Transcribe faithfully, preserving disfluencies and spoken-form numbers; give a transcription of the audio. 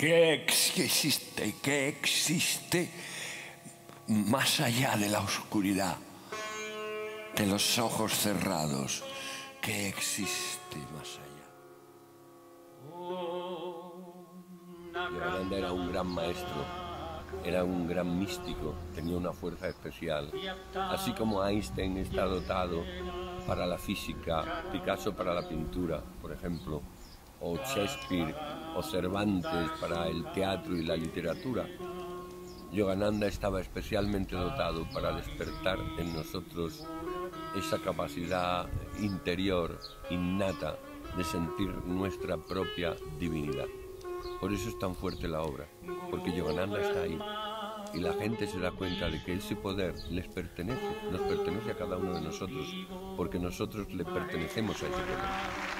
¿Qué existe? ¿Qué existe más allá de la oscuridad, de los ojos cerrados? ¿Qué existe más allá? Yogananda era un gran maestro, era un gran místico, tenía una fuerza especial. Así como Einstein está dotado para la física, Picasso para la pintura, por ejemplo, o Shakespeare o Cervantes para el teatro y la literatura, Yogananda estaba especialmente dotado para despertar en nosotros esa capacidad interior, innata, de sentir nuestra propia divinidad. Por eso es tan fuerte la obra, porque Yogananda está ahí y la gente se da cuenta de que ese poder les pertenece, nos pertenece a cada uno de nosotros, porque nosotros le pertenecemos a ese poder.